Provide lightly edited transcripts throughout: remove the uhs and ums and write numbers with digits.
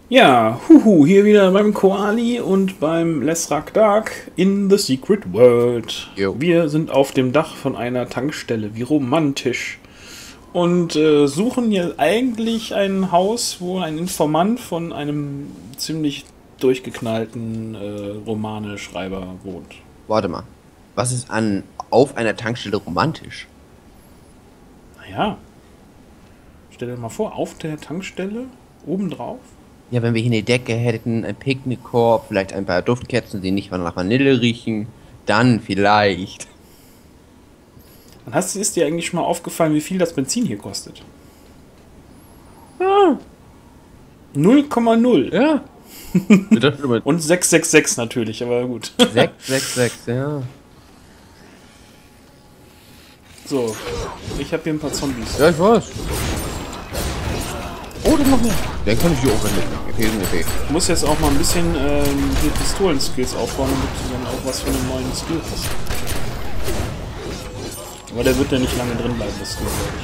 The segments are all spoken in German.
Ja, hier wieder beim Koali und beim Lesrak Dark in The Secret World. Jo. Wir sind auf dem Dach von einer Tankstelle, wie romantisch. Und suchen hier eigentlich ein Haus, wo ein Informant von einem ziemlich durchgeknallten Romane-Schreiber wohnt. Warte mal. Was ist auf einer Tankstelle romantisch? Naja, stell dir mal vor, auf der Tankstelle, obendrauf. Ja, wenn wir hier eine Decke hätten, ein Picknickkorb, vielleicht ein paar Duftkerzen, die nicht nach Vanille riechen, dann vielleicht. Und ist dir eigentlich schon mal aufgefallen, wie viel das Benzin hier kostet? Ja. 0,0. Ja. Und 666 natürlich, aber gut. 666, ja. So, ich habe hier ein paar Zombies. Ja, ich weiß. Oh, das noch mehr. Den kann ich hier auch mitnehmen. Okay. Ich muss jetzt auch mal ein bisschen die Pistolen-Skills aufbauen, damit du dann auch was von einem neuen Skill hast. Aber der wird ja nicht lange drin bleiben, das Skill, glaube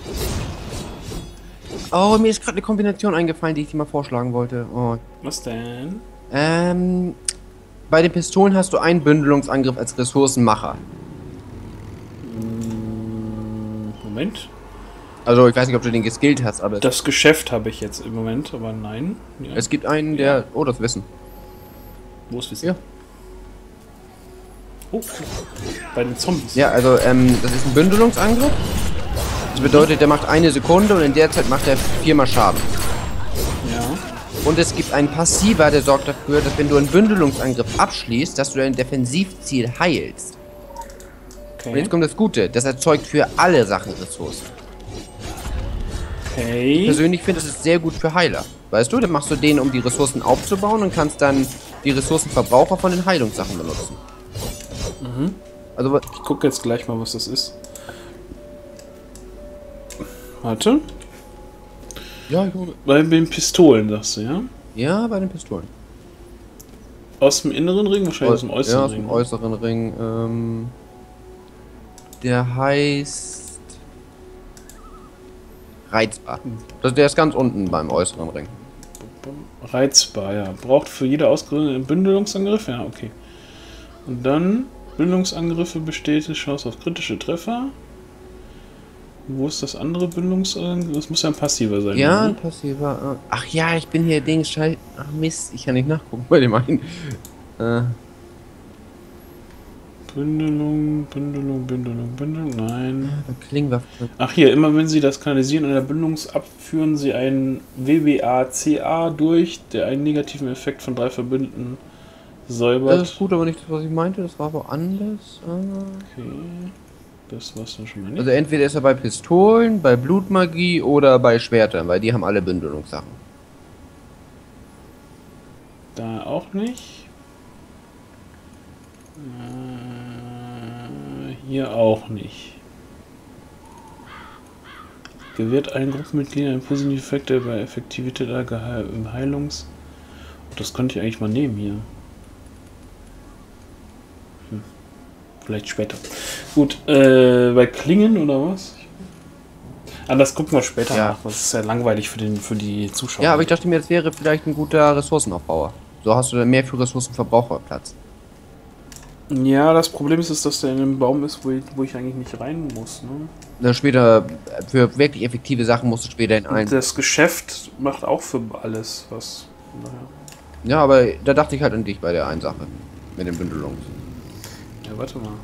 ich. Oh, mir ist gerade eine Kombination eingefallen, die ich dir mal vorschlagen wollte. Oh. Was denn? Bei den Pistolen hast du einen Bündelungsangriff als Ressourcenmacher. Moment. Also, ich weiß nicht, ob du den geskillt hast, aber Das Geschäft habe ich jetzt im Moment, aber nein. Ja. es gibt einen, der... Oh, das Wissen. Wo ist Wissen? Ja. Oh, bei den Zombies. Ja, also, das ist ein Bündelungsangriff. Das bedeutet, der macht eine Sekunde und in der Zeit macht er 4-mal Schaden. Ja. Und es gibt einen Passiver, der sorgt dafür, dass wenn du einen Bündelungsangriff abschließt, dass du dein Defensivziel heilst. Und Okay. jetzt kommt das Gute, das erzeugt für alle Sachen Ressourcen. Ich Okay. persönlich finde, das ist sehr gut für Heiler. Weißt du, dann machst du den, um die Ressourcen aufzubauen und kannst dann die Ressourcenverbraucher von den Heilungssachen benutzen. Also, Ich gucke jetzt gleich mal, was das ist. Warte. ja, Bei den Pistolen, sagst du, ja? ja, bei den Pistolen. Aus dem inneren Ring? Wahrscheinlich aus dem äußeren ja, aus Ring. dem äußeren Ring. Der heißt... Reizbar. Der ist ganz unten beim äußeren Ring. Reizbar, ja. Braucht für jede Ausgründung einen Bündelungsangriff? Ja, okay. Und dann Bündelungsangriffe besteht die Chance auf kritische Treffer. Wo ist das andere Bündelungsangriff? Das muss ja ein passiver sein. Ja, oder? ein passiver. Ach ja, ich bin hier Dings. Ach Mist, ich kann nicht nachgucken bei dem einen. Bündelung. Nein. Klingwaffe. Ach hier, immer wenn Sie das Kanalisieren einer Bündelung abführen, Sie einen WBACA durch, der einen negativen Effekt von 3 Verbündeten säubert. Das ist gut, aber nicht das, was ich meinte. Das war woanders. Okay. Das war's dann schon mal nicht. Also entweder ist er bei Pistolen, bei Blutmagie oder bei Schwertern, weil die haben alle Bündelungssachen. Da auch nicht. Hier auch nicht. Gewährt allen Gruppenmitgliedern einen positiven Effekt, der bei Effektivität im Heilungs... Das könnte ich eigentlich mal nehmen hier. Vielleicht später. Gut, bei Klingen oder was? Das gucken wir später Ja. nach. Das ist ja langweilig für die Zuschauer. Ja, aber ich dachte mir, das wäre vielleicht ein guter Ressourcenaufbauer. So hast du dann mehr für Ressourcenverbraucherplatz. Ja, das Problem ist, dass der in einem Baum ist, wo ich eigentlich nicht rein muss. Ne? Dann später, für wirklich effektive Sachen musst du später in einen. Das Geschäft macht auch für alles was. Naja. Ja, aber da dachte ich halt an dich bei der einen Sache. Mit den Bündelungen. Ja, warte mal.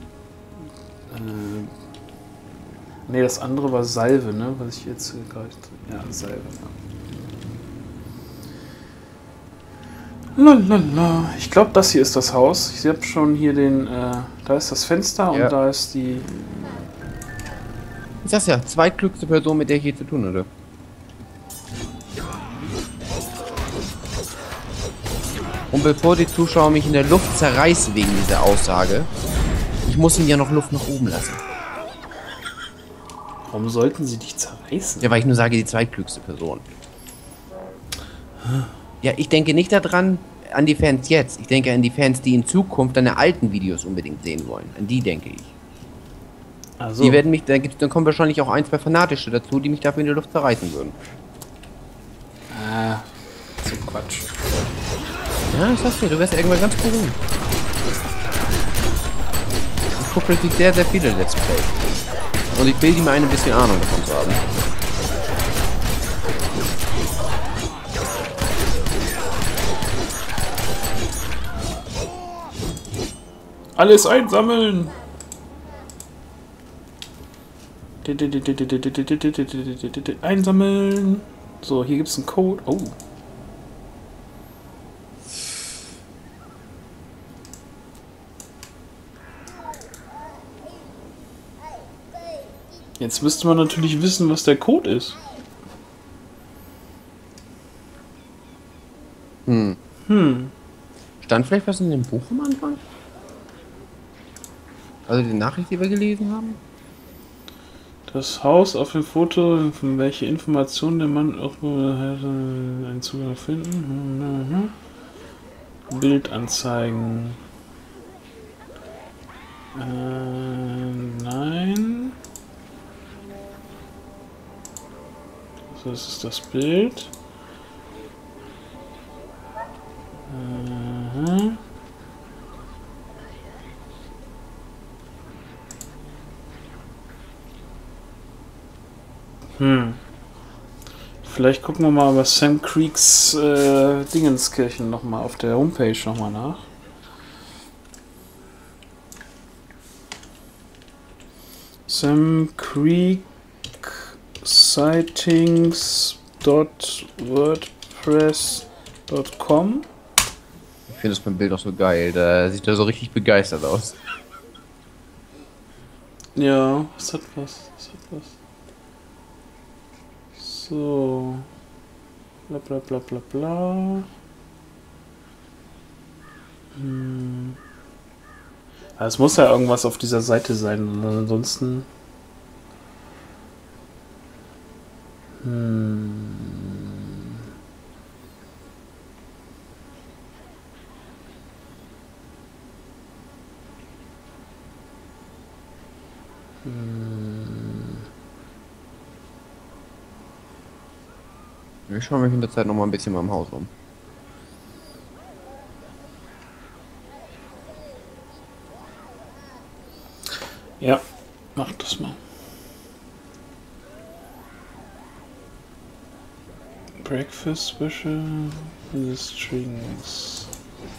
Ne, das andere war Salve, ne? Was ich jetzt gerade. Ja, Salve. Ja. Lalala. Ich glaube, das hier ist das Haus. Ich habe schon hier den. Da ist das Fenster Ja. und da ist die. Ich sag's ja, zweitklügste Person, mit der ich je zu tun hatte. Und bevor die Zuschauer mich in der Luft zerreißen wegen dieser Aussage, ich muss ihnen ja noch Luft nach oben lassen. Warum sollten sie dich zerreißen? Ja, weil ich nur sage, die zweitklügste Person. Ja, ich denke nicht daran, an die Fans jetzt. Ich denke an die Fans, die in Zukunft deine alten Videos unbedingt sehen wollen. An die denke ich. Also, Die werden mich, dann kommen wahrscheinlich auch 1, 2 Fanatische dazu, die mich dafür in die Luft zerreißen würden. so Quatsch. Ja, ich sag's dir, du wärst irgendwann ganz berühmt. Ich gucke wirklich sehr, sehr viele Let's Play. Und ich bilde mir ein bisschen Ahnung davon zu haben. Alles einsammeln! Einsammeln! So, hier gibt's einen Code. Oh. Jetzt müsste man natürlich wissen, was der Code ist. Stand vielleicht was in dem Buch am Anfang? Also die Nachricht, die wir gelesen haben? Das Haus auf dem Foto, welche Informationen der Mann auch einen Zugang finden. Bildanzeigen. Nein. So, das ist das Bild. Vielleicht gucken wir mal bei Sam Creeks Dingenskirchen nochmal auf der Homepage nochmal nach. Sam Creek sightings.wordpress.com. Ich finde das beim Bild auch so geil. Da sieht er so richtig begeistert aus. Ja, es hat was. So. Bla bla bla bla bla. Ja, es muss ja irgendwas auf dieser Seite sein, ansonsten. Ich schaue mich in der Zeit noch mal ein bisschen mal im Haus rum. Ja, mach das mal. Breakfast Special in the Strings.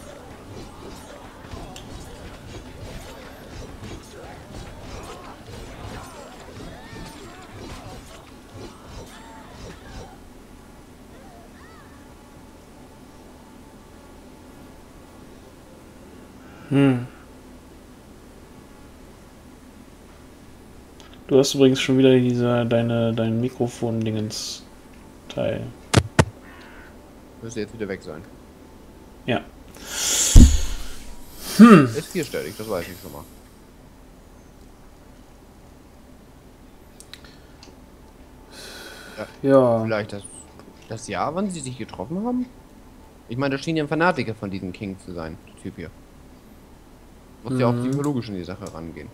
Du hast übrigens schon wieder dein Mikrofon-Dingens-Teil. Müsste jetzt wieder weg sein. Ja. Ist vierstellig, das weiß ich schon mal. Ja. Vielleicht das Jahr, wann sie sich getroffen haben? Ich meine, da schien ja ein Fanatiker von diesem King zu sein, der Typ hier. Muss ja auch psychologisch in die Sache rangehen.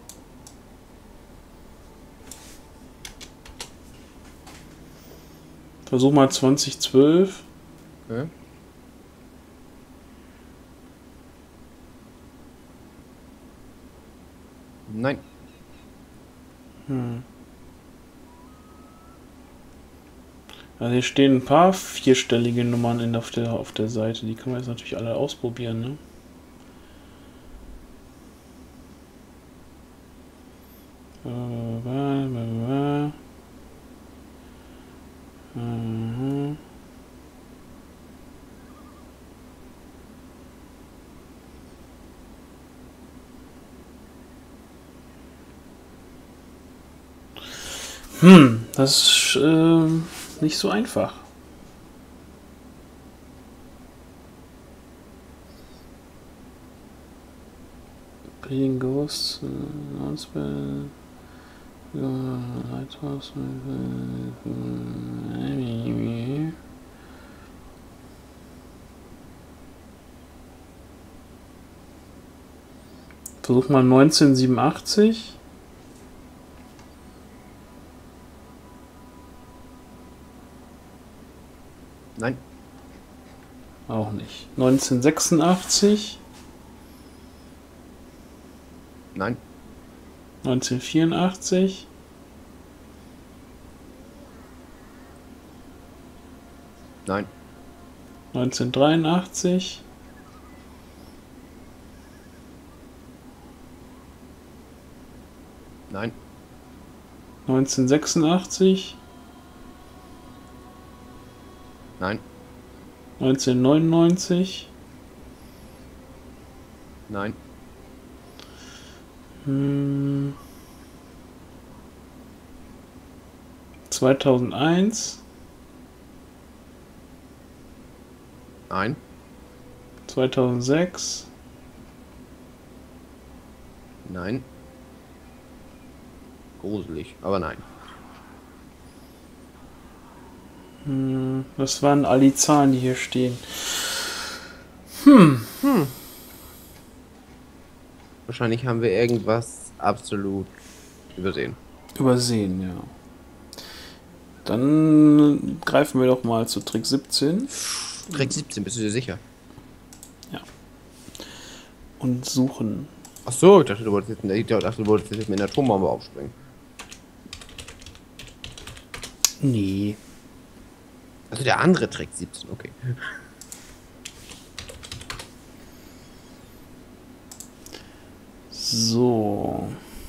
Versuch mal 2012. Okay. Nein. Also hier stehen ein paar vierstellige Nummern auf der Seite. Die können wir jetzt natürlich alle ausprobieren, ne? Das ist nicht so einfach. Bleeding Ghosts, Announcement, Lighthouse, versuch mal 1987. Nein. Auch nicht. 1986. Nein. 1984. Nein. 1983. Nein. 1986. Nein. 1999. Nein. 2001. Nein. 2006. Nein. Gruselig, aber nein. Was waren all die Zahlen, die hier stehen? Wahrscheinlich haben wir irgendwas absolut übersehen. Übersehen, ja. Dann greifen wir doch mal zu Trick 17 Trick 17, bist du dir sicher? und suchen. Ach so, ich dachte, du wolltest jetzt mit einer Atombombe aufspringen. Nee. Also der andere Trick 17, okay. So.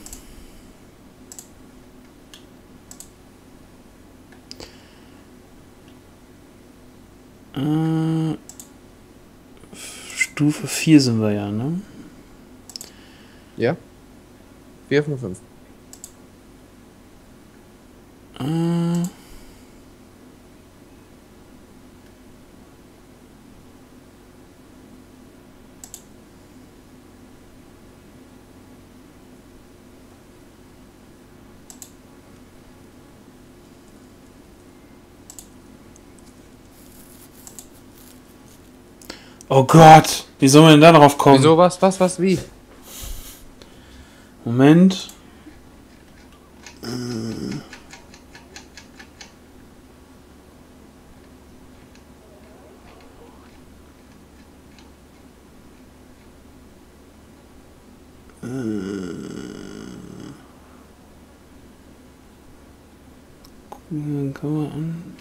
Stufe 4 sind wir ja, ne? Ja? 4 von 5. Oh Gott, wie soll man denn da drauf kommen? Wieso, was, wie? Moment. Gucken wir an.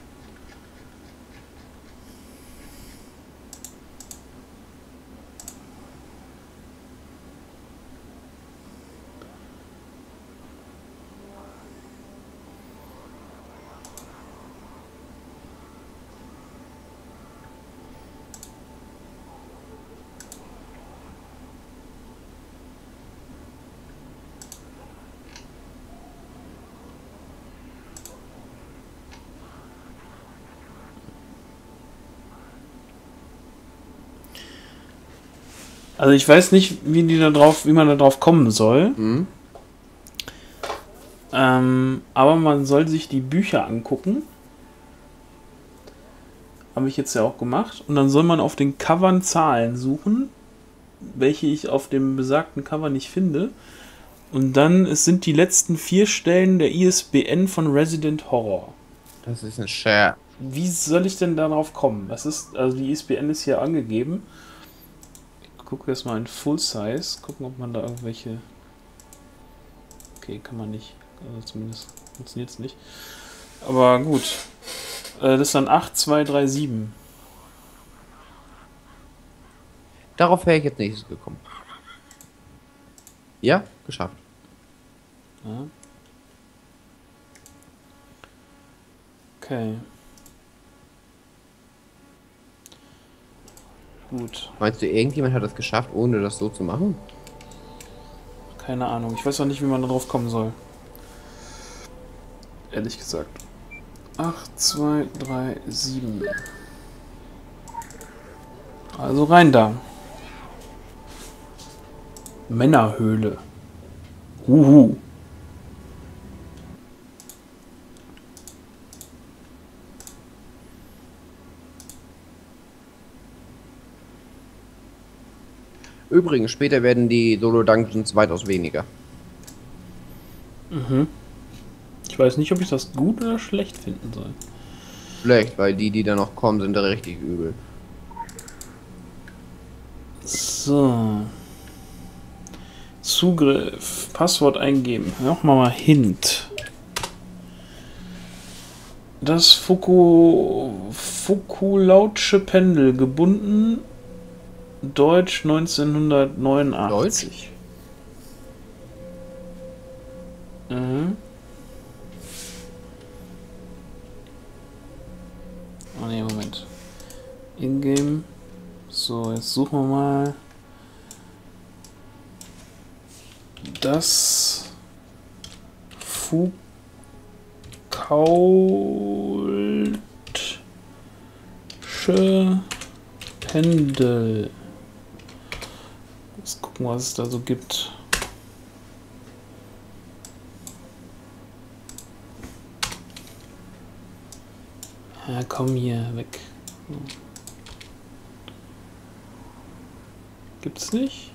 Also ich weiß nicht, wie man da drauf kommen soll. Aber man soll sich die Bücher angucken. Habe ich jetzt ja auch gemacht. Und dann soll man auf den Covern Zahlen suchen, welche ich auf dem besagten Cover nicht finde. Und dann sind die letzten 4 Stellen der ISBN von Resident Horror. Das ist ein Share. Wie soll ich denn darauf kommen? Also die ISBN ist hier angegeben. Ich gucke jetzt mal in Full Size. Gucken, ob man da irgendwelche... Okay, kann man nicht. Also zumindest funktioniert es nicht. Aber gut. Das ist dann 8237. Darauf wäre ich jetzt nächstes gekommen. Ja, geschafft. Ja. Okay. Gut. Meinst du, irgendjemand hat das geschafft, ohne das so zu machen? Keine Ahnung. Ich weiß auch nicht, wie man darauf kommen soll. Ehrlich gesagt. 8237. Also rein da. Männerhöhle. Huhu. Übrigens, später werden die Solo-Dungeons weitaus weniger. Ich weiß nicht, ob ich das gut oder schlecht finden soll. Schlecht, weil die da noch kommen, sind da richtig übel. So. Zugriff. Passwort eingeben. Nochmal mal Hint. Das Foucault'sche Pendel. Gebunden. Deutsch 1989. Deutsch? Mhm. Oh ne, Moment. Ingame. So, jetzt suchen wir mal das Foucault'sche Pendel. Jetzt gucken, was es da so gibt. Ja, komm hier, weg. Gibt's nicht?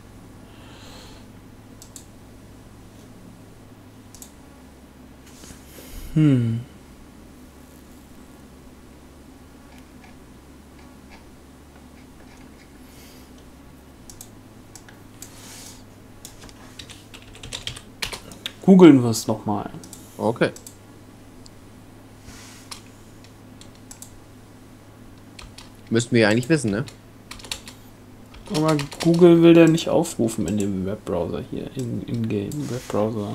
Googeln wir es nochmal. Okay. Müssten wir ja eigentlich wissen, ne? Aber Google will der nicht aufrufen in dem Webbrowser hier, in-game Webbrowser.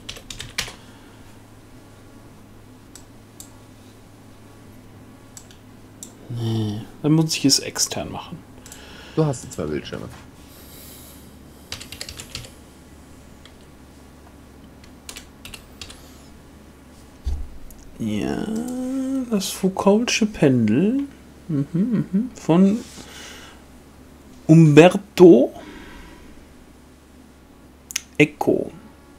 Nee, dann muss ich es extern machen. Du hast die 2 Bildschirme. Ja, das Foucault'sche Pendel von Umberto Eco.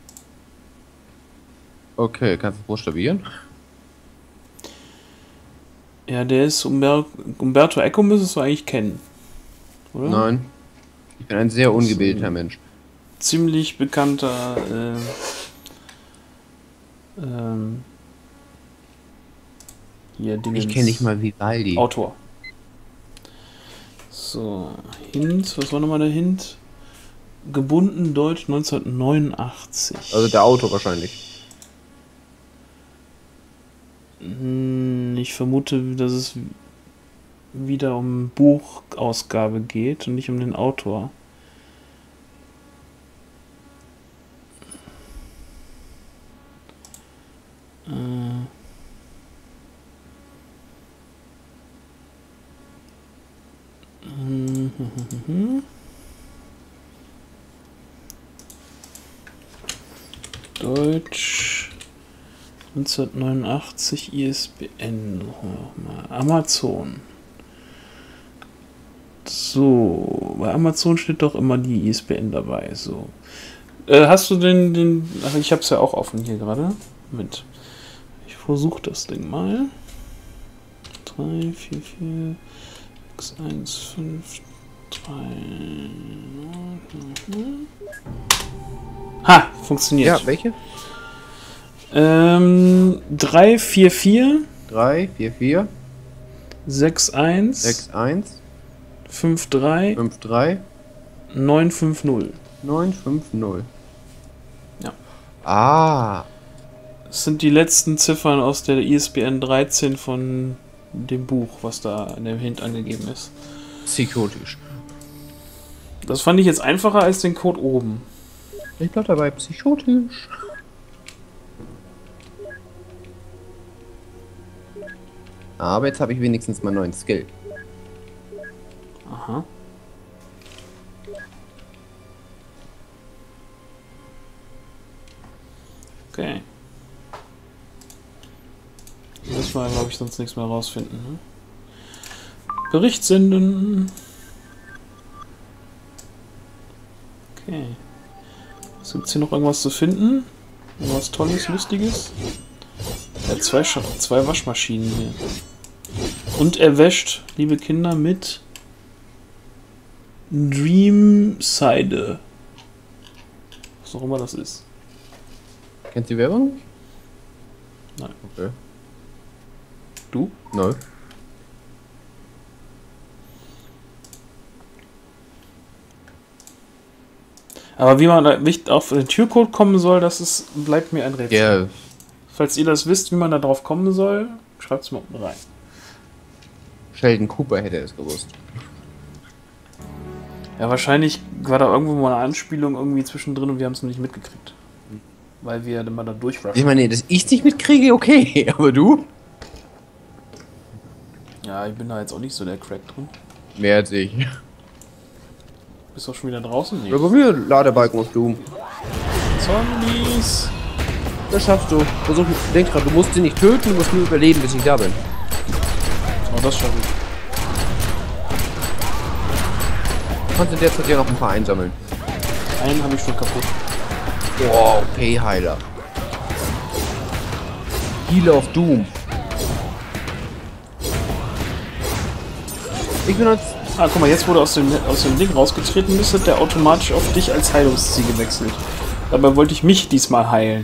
Okay, kannst du es buchstabieren? Ja, der ist Umberto Eco, müsstest du eigentlich kennen, oder? Nein. Ich bin ein sehr ungebildeter Mensch. Ziemlich bekannter hier Dingens. Ich kenne nicht mal Vivaldi. Autor. So, Hint, was war nochmal der Hint? Gebunden Deutsch 1989. Also der Autor wahrscheinlich. Ich vermute, dass es wieder um Buchausgabe geht und nicht um den Autor. Deutsch 1989 ISBN. Amazon. So, bei Amazon steht doch immer die ISBN dabei. So. Hast du ach, ich hab's ja auch offen hier gerade. Mit. Ich versuche das Ding mal. 3, 4, 4, 6, 1, 5, 3. Ha, funktioniert. Ja, welche? 3, 4, 4. 3, 4, 4. 6, 1. 6, 1. 5, 3. 5, 3. 9, 5, 0. 9, 5, 0. Ja. Ah. Das sind die letzten Ziffern aus der ISBN 13 von dem Buch, was da in dem Hint angegeben ist. Psychotisch. Das fand ich jetzt einfacher als den Code oben. Ich bleib dabei, psychotisch. Aber jetzt habe ich wenigstens mal einen neuen Skill. Aha. Okay. Müssen wir, glaube ich, sonst nichts mehr rausfinden. Ne? Bericht senden. Okay. Gibt es hier noch irgendwas zu finden? Irgendwas Tolles, Lustiges? Ja, zwei Waschmaschinen hier. Und er wäscht, liebe Kinder, mit Dreamside. Was auch immer das ist. Kennst du die Werbung? Nein. Okay. Du? Nein. Aber wie man da nicht auf den Türcode kommen soll, bleibt mir ein Rätsel. Ja. Falls ihr das wisst, wie man da drauf kommen soll, schreibt es mal unten rein. Sheldon Cooper hätte es gewusst. Ja, wahrscheinlich war da irgendwo mal eine Anspielung irgendwie zwischendrin und wir haben es noch nicht mitgekriegt. Weil wir dann mal da durchrushen. Ich meine, dass ich es nicht mitkriege, okay, aber du? Ja, ich bin da jetzt auch nicht so der Crack drin. Mehr als ich. Bist du auch schon wieder draußen? Nee. Ja, bei mir Ladebalken auf Doom. Zombies! Das schaffst du. Versuch, denk dran, du musst sie nicht töten, du musst nur überleben, bis ich da bin. Oh, das schaffe ich. Du kannst in der Zeit ja noch ein paar einsammeln. Einen habe ich schon kaputt. Wow, okay, Heiler. Healer of Doom. Ich bin als... Ah, guck mal, jetzt wurde aus dem Ding rausgetreten, müsste der automatisch auf dich als Heilungsziel gewechselt. Dabei wollte ich mich diesmal heilen.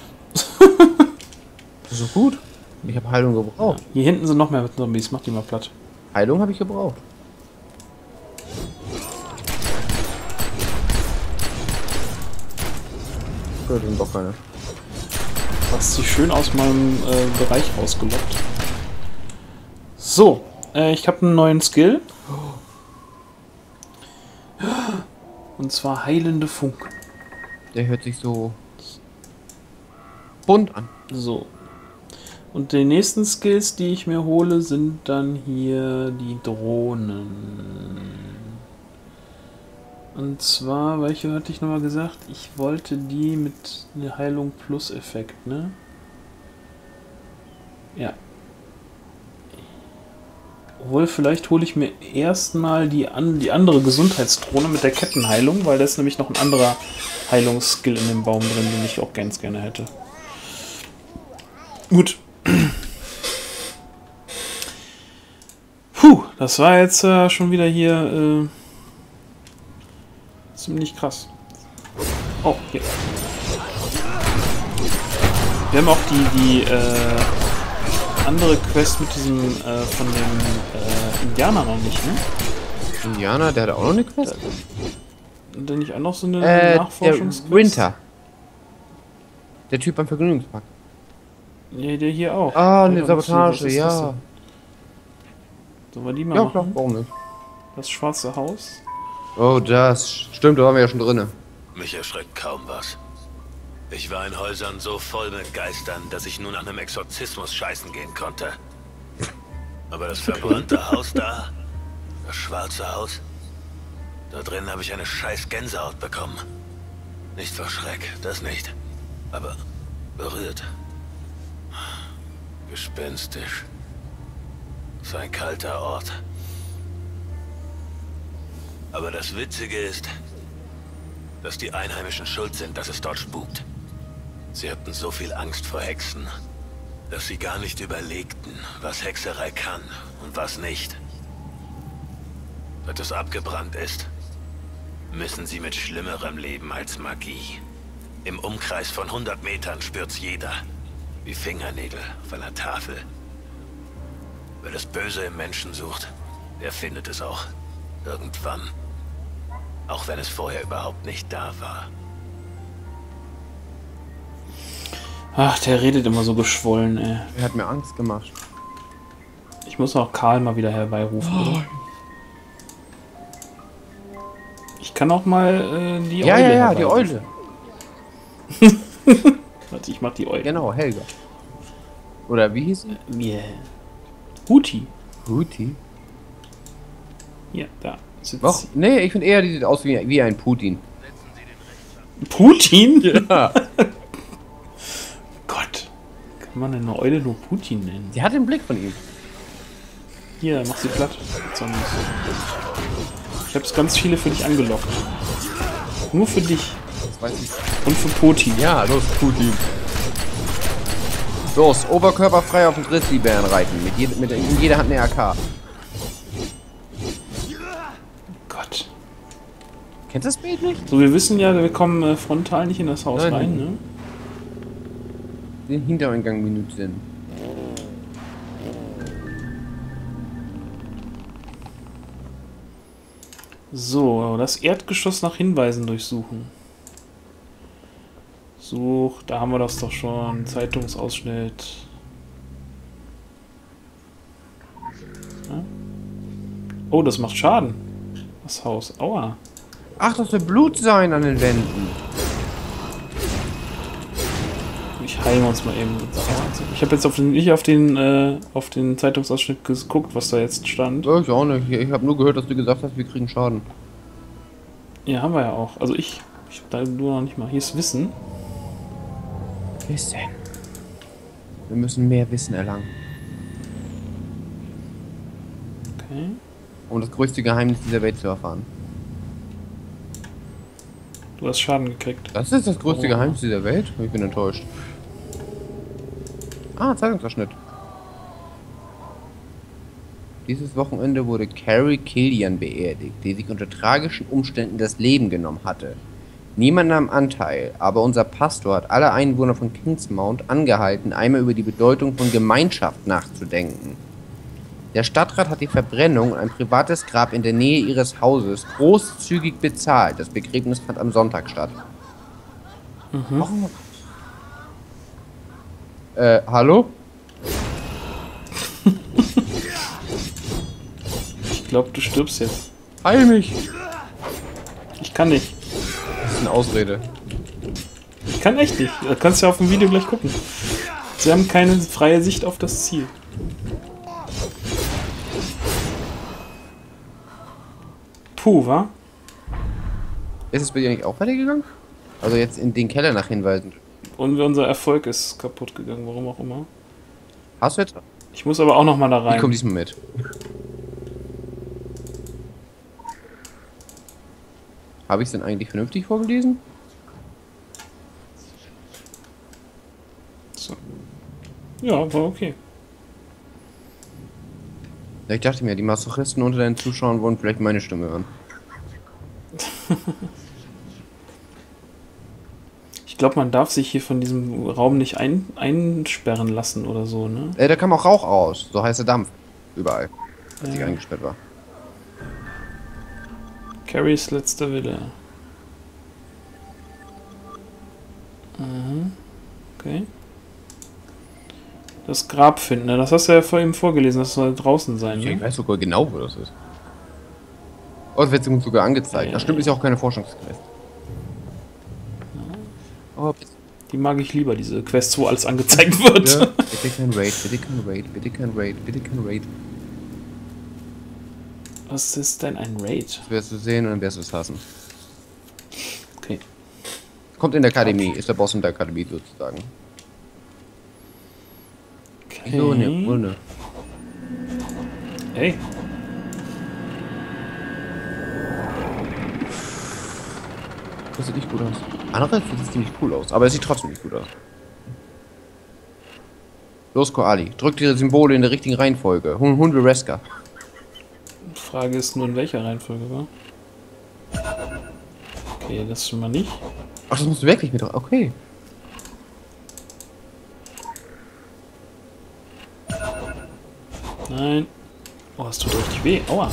Das ist gut. Ich habe Heilung gebraucht. Hier hinten sind noch mehr Zombies, mach die mal platt. Heilung habe ich gebraucht. Das sind doch keine. Hast sich schön aus meinem Bereich rausgelockt. So, ich habe einen neuen Skill. Und zwar heilende Funken. Der hört sich so bunt an. So. Und die nächsten Skills, die ich mir hole, sind dann hier die Drohnen. Und zwar, welche hatte ich nochmal gesagt? Ich wollte die mit einer Heilung Plus Effekt, ne? Ja. Obwohl, vielleicht hole ich mir erstmal die andere Gesundheitsdrohne mit der Kettenheilung, weil da ist nämlich noch ein anderer Heilungsskill in dem Baum drin, den ich auch ganz gerne hätte. Gut. Puh, das war jetzt schon wieder hier ziemlich krass. Oh, hier. Wir haben auch die andere Quest mit diesem von dem Indianer noch nicht, ne? Indianer, der hat auch noch eine Quest? Und dann nicht auch noch so eine Der Nachforschungsquest? Winter. Der Typ beim Vergnügungspark. Nee, der hier auch. Ah, Der eine noch nicht so, Sabotage, was ist das ja. denn? Sollen wir die mal Ja, machen? klar, warum nicht? Das schwarze Haus. Oh, das stimmt, da waren wir ja schon drinne. Mich erschreckt kaum was. Ich war in Häusern so voll mit Geistern, dass ich nur nach einem Exorzismus scheißen gehen konnte. Aber das verbrannte Haus da, das schwarze Haus, da drin habe ich eine scheiß Gänsehaut bekommen. Nicht vor Schreck, das nicht. Aber berührt. Gespenstisch. So ein kalter Ort. Aber das Witzige ist, dass die Einheimischen schuld sind, dass es dort spukt. Sie hatten so viel Angst vor Hexen, dass sie gar nicht überlegten, was Hexerei kann und was nicht. Seit es abgebrannt ist, müssen sie mit Schlimmerem leben als Magie. Im Umkreis von 100 Metern spürt's jeder, wie Fingernägel auf einer Tafel. Wer das Böse im Menschen sucht, der findet es auch. Irgendwann. Auch wenn es vorher überhaupt nicht da war. Ach, der redet immer so geschwollen, ey. Er hat mir Angst gemacht. Ich muss auch Karl mal wieder herbeirufen. Oh. Ich kann auch mal die Ja, Eule ja, die herbeirufen. Eule. Warte, ich mach die Eule. Genau, Helga. Oder wie hieß sie? Yeah. Huti. Huti. Hier, da. Sitzt Doch, nee, ich finde eher, die sieht aus wie ein Putin. sie. Putin? Ja. Gott. Kann man eine Eule nur Putin nennen? Sie hat den Blick von ihm. Hier, mach sie platt. Zombies. Ich hab's ganz viele für dich angelockt. Nur für dich. Das weiß ich. Und für Putin. Ja, los, Putin. Los, oberkörperfrei auf den Grizzlybären reiten. In jeder Hand eine AK. Gott. Kennst du das Bild nicht? So, wir wissen ja, wir kommen frontal nicht in das Haus Nein. rein, ne? Den Hintereingang minutieren. So, das Erdgeschoss nach Hinweisen durchsuchen. Such, da haben wir das doch schon. Zeitungsausschnitt. Ja. Oh, das macht Schaden. Das Haus. Aua. Ach, das soll Blut sein an den Wänden. Ich heilen wir uns mal eben. Ich habe jetzt nicht auf den Zeitungsausschnitt geguckt, was da jetzt stand. Ja, ich auch nicht. Ich habe nur gehört, dass du gesagt hast, wir kriegen Schaden. Ja, haben wir ja auch. Also ich habe da nur noch nicht mal. Hier ist Wissen. Wissen. Wir müssen mehr Wissen erlangen. Okay. Um das größte Geheimnis dieser Welt zu erfahren. Du hast Schaden gekriegt. Das ist das größte Geheimnis dieser Welt? Ich bin enttäuscht. Ah, Zeitungsausschnitt. Dieses Wochenende wurde Carrie Killian beerdigt, die sich unter tragischen Umständen das Leben genommen hatte. Niemand nahm Anteil, aber unser Pastor hat alle Einwohner von Kingsmount angehalten, einmal über die Bedeutung von Gemeinschaft nachzudenken. Der Stadtrat hat die Verbrennung und ein privates Grab in der Nähe ihres Hauses großzügig bezahlt. Das Begräbnis fand am Sonntag statt. Hallo? Ich glaube, du stirbst jetzt. Heil mich! Ich kann nicht. Das ist eine Ausrede. Ich kann echt nicht. Du kannst ja auf dem Video gleich gucken. Sie haben keine freie Sicht auf das Ziel. Puh, wa? Ist es bei dir nicht auch weitergegangen? Also jetzt in den Keller nach Hinweisen. Und unser Erfolg ist kaputt gegangen, warum auch immer. Hast du jetzt? Ich muss aber auch noch mal da rein. Ich komm diesmal mit. Habe ich es denn eigentlich vernünftig vorgelesen? So. Ja, war okay. Ja, ich dachte mir, die Masochisten unter den Zuschauern wollen vielleicht meine Stimme hören. Ich glaube, man darf sich hier von diesem Raum nicht einsperren lassen oder so, ne? Da kam auch Rauch aus, so heißer Dampf. Überall, als ich Ja. eingesperrt war. Carries letzter Wille. Mhm. Okay. Das Grab finden, ne? Das hast du ja vor ihm vorgelesen, das soll draußen sein, Ich ne? weiß sogar genau, wo das ist. Oh, es wird uns sogar angezeigt. Ja, Das stimmt, ist ja auch keine Forschungsquest. Oh, bitte. Die mag ich lieber, diese Quests, wo alles angezeigt wird. Ja. Bitte kein Raid, bitte kein Raid, bitte kein Raid, bitte kein Raid. Was ist denn ein Raid? Das wirst du sehen und dann wirst du es hassen. Okay. Kommt in der Akademie, ist der Boss in der Akademie sozusagen. Okay. So, ne, ohne. Hey. Das sieht nicht gut aus. Andererseits sieht es ziemlich cool aus, aber es sieht trotzdem nicht gut aus. Los, Koali, drück die Symbole in der richtigen Reihenfolge. Hundereska. Die Frage ist nur, in welcher Reihenfolge war. Okay, das schon mal nicht. Ach, das musst du wirklich mit drauf. Okay. Nein. Oh, es tut richtig weh. Aua.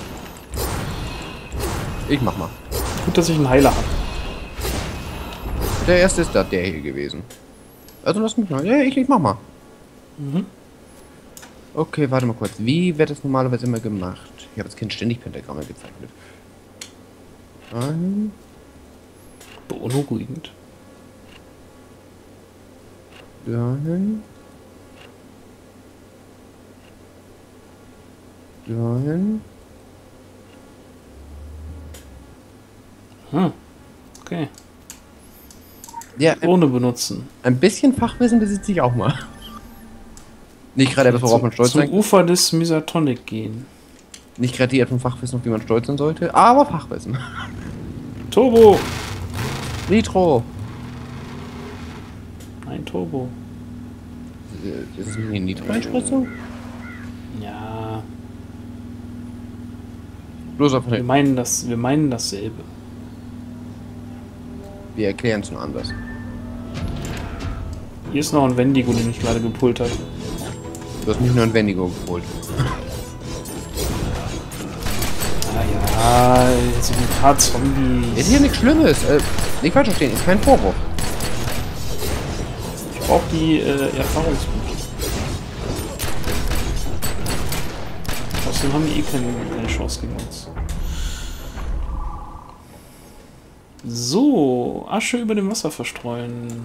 Ich mach mal. Gut, dass ich einen Heiler habe. Der erste ist da, der hier gewesen. Also lass mich mal. Ja, ich mach mal. Mhm. Okay, warte mal kurz. Wie wird das normalerweise immer gemacht? Ich habe jetzt kein ständig Pentagramme gezeichnet. Beunruhigend. Dahin. Dahin. Hm. Okay. Ja, Ohne benutzen. ein bisschen Fachwissen besitze ich auch mal. Nicht gerade etwas, worauf man stolz Zum sein kann. Ufer des Misatonic gehen. Nicht gerade die Art von Fachwissen, auf die man stolz sein sollte, aber Fachwissen. Turbo! Nitro! Ein Turbo. Ist es eine Nitro-Einspritzung? Ja. Bloß einfach Wir meinen dasselbe. Wir erklären es nur anders. Hier ist noch ein Wendigo, den ich gerade gepult habe. Du hast nicht nur ein Wendigo geholt. Ah ja, so ein paar Zombies. Ist hier nichts Schlimmes. Nicht falsch verstehen, ist kein Vorwurf. brauche die Erfahrungspunkte. Außerdem haben die eh keine Chance gegen uns. So, Asche über dem Wasser verstreuen.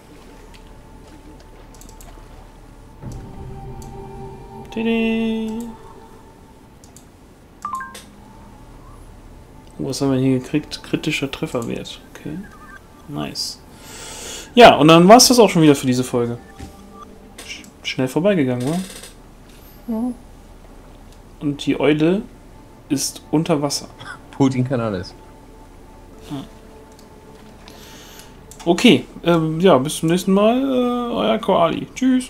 Was haben wir hier gekriegt? Kritischer Trefferwert. Okay. Nice. Ja, und dann war es das auch schon wieder für diese Folge. Schnell vorbeigegangen, wa? Ja. Und die Eule ist unter Wasser. Putin kann alles. Okay, ja, bis zum nächsten Mal. Euer Koali. Tschüss.